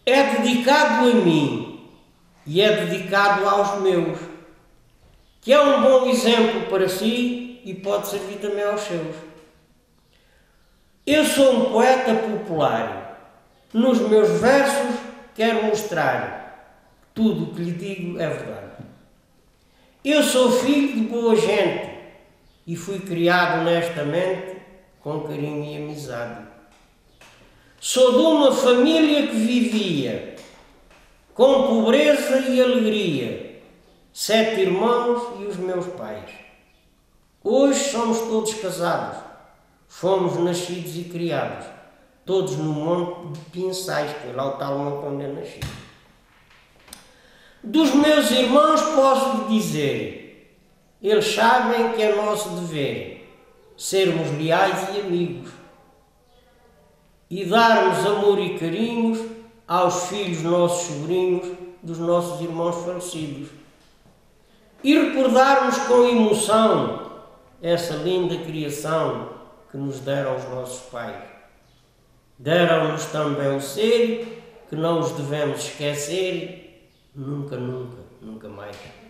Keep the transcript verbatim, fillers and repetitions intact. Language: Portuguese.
é dedicado a mim e é dedicado aos meus, que é um bom exemplo para si e pode servir também aos seus. Eu sou um poeta popular. Nos meus versos quero mostrar que tudo o que lhe digo é verdade. Eu sou filho de boa gente e fui criado honestamente com carinho e amizade. Sou de uma família que vivia com pobreza e alegria, sete irmãos e os meus pais. Hoje somos todos casados, fomos nascidos e criados, todos no Monte de Pinçais, que é lá o tal monte onde eu nasci. Dos meus irmãos posso lhe dizer, eles sabem que é nosso dever sermos leais e amigos e darmos amor e carinhos aos filhos nossos sobrinhos dos nossos irmãos falecidos e recordarmos com emoção essa linda criação que nos deram os nossos pais. Deram-nos também o ser que não os devemos esquecer, nunca, nunca, nunca mais.